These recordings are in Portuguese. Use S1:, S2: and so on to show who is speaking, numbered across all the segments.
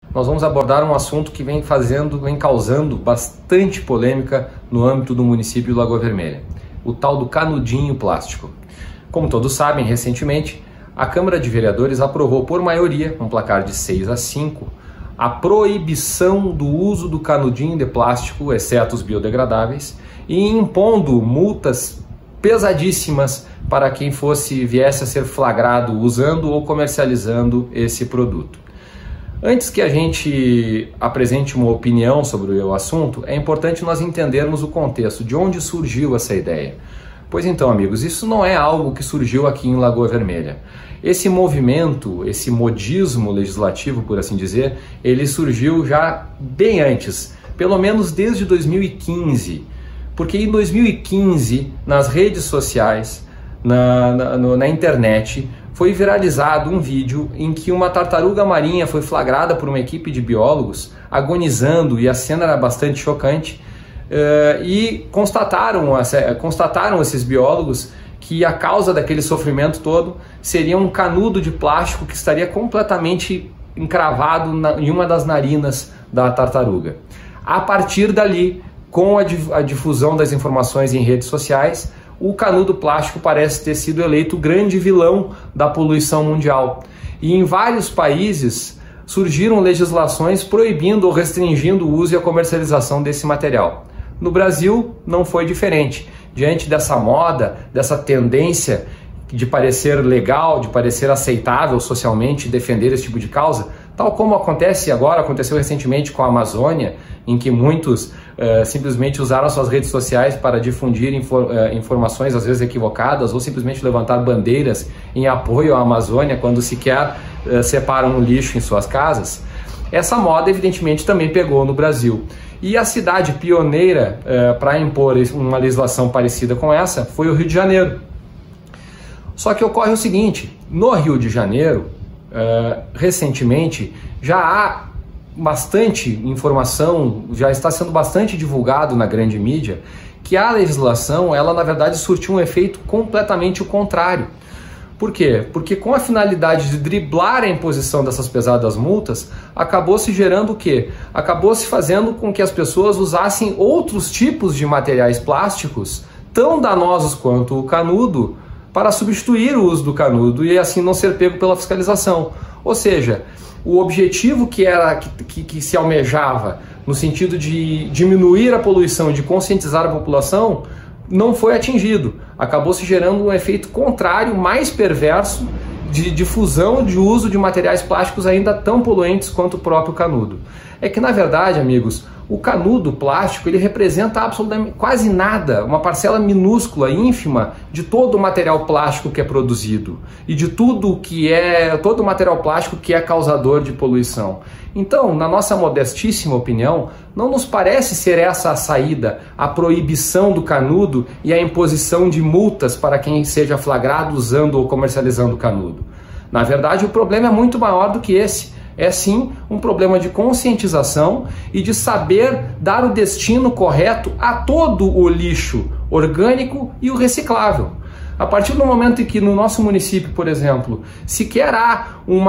S1: nós vamos abordar um assunto que vem causando bastante polêmica no âmbito do município de Lagoa Vermelha, o tal do canudinho plástico. Como todos sabem, recentemente, a Câmara de Vereadores aprovou por maioria, um placar de 6-5, a proibição do uso do canudinho de plástico, exceto os biodegradáveis, e impondo multas pesadíssimas para quem viesse a ser flagrado usando ou comercializando esse produto. Antes que a gente apresente uma opinião sobre o assunto, é importante nós entendermos o contexto, de onde surgiu essa ideia. Pois então, amigos, isso não é algo que surgiu aqui em Lagoa Vermelha. Esse movimento, esse modismo legislativo, por assim dizer, ele surgiu já bem antes, pelo menos desde 2015. Porque em 2015, nas redes sociais, na internet, foi viralizado um vídeo em que uma tartaruga marinha foi flagrada por uma equipe de biólogos agonizando, e a cena era bastante chocante, e constataram esses biólogos que a causa daquele sofrimento todo seria um canudo de plástico que estaria completamente encravado em uma das narinas da tartaruga. A partir dali, com a difusão das informações em redes sociais, o canudo plástico parece ter sido eleito o grande vilão da poluição mundial. E em vários países surgiram legislações proibindo ou restringindo o uso e a comercialização desse material. No Brasil não foi diferente. Diante dessa moda, dessa tendência de parecer legal, de parecer aceitável socialmente defender esse tipo de causa, tal como aconteceu recentemente com a Amazônia, em que muitos simplesmente usaram suas redes sociais para difundir informações às vezes equivocadas, ou simplesmente levantar bandeiras em apoio à Amazônia quando sequer separam o lixo em suas casas. Essa moda evidentemente também pegou no Brasil. E a cidade pioneira para impor uma legislação parecida com essa foi o Rio de Janeiro. Só que ocorre o seguinte: no Rio de Janeiro, recentemente, já há bastante informação, já está sendo bastante divulgado na grande mídia, que a legislação, ela na verdade surtiu um efeito completamente o contrário. Por quê? Porque com a finalidade de driblar a imposição dessas pesadas multas, acabou se gerando o quê? Acabou se fazendo com que as pessoas usassem outros tipos de materiais plásticos, tão danosos quanto o canudo, para substituir o uso do canudo e assim não ser pego pela fiscalização. Ou seja, o objetivo que se almejava, no sentido de diminuir a poluição, de conscientizar a população, não foi atingido. Acabou se gerando um efeito contrário, mais perverso, de difusão de uso de materiais plásticos ainda tão poluentes quanto o próprio canudo. É que, na verdade, amigos, o canudo plástico ele representa absolutamente quase nada, uma parcela minúscula, ínfima, de todo o material plástico que é produzido e de todo o material plástico que é causador de poluição. Então, na nossa modestíssima opinião, não nos parece ser essa a saída, a proibição do canudo e a imposição de multas para quem seja flagrado usando ou comercializando o canudo. Na verdade, o problema é muito maior do que esse. É sim um problema de conscientização e de saber dar o destino correto a todo o lixo orgânico e o reciclável. A partir do momento em que no nosso município, por exemplo, sequer há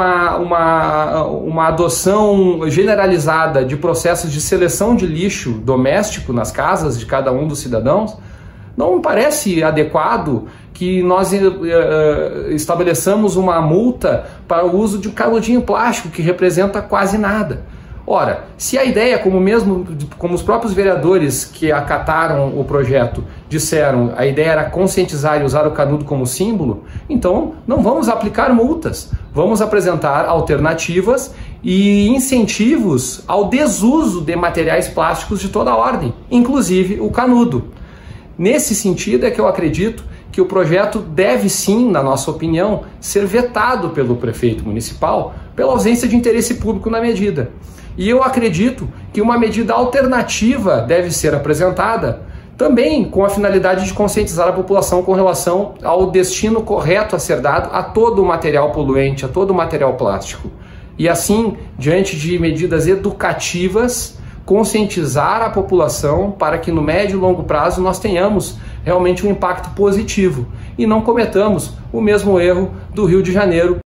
S1: uma adoção generalizada de processos de seleção de lixo doméstico nas casas de cada um dos cidadãos, não me parece adequado que nós estabeleçamos uma multa para o uso de um canudinho plástico que representa quase nada. Ora, se a ideia, como os próprios vereadores que acataram o projeto disseram, a ideia era conscientizar e usar o canudo como símbolo, então não vamos aplicar multas, vamos apresentar alternativas e incentivos ao desuso de materiais plásticos de toda a ordem, inclusive o canudo. Nesse sentido é que eu acredito que o projeto deve sim, na nossa opinião, ser vetado pelo prefeito municipal pela ausência de interesse público na medida. E eu acredito que uma medida alternativa deve ser apresentada, também com a finalidade de conscientizar a população com relação ao destino correto a ser dado a todo o material poluente, a todo o material plástico. E assim, diante de medidas educativas, conscientizar a população para que no médio e longo prazo nós tenhamos realmente um impacto positivo e não cometamos o mesmo erro do Rio de Janeiro.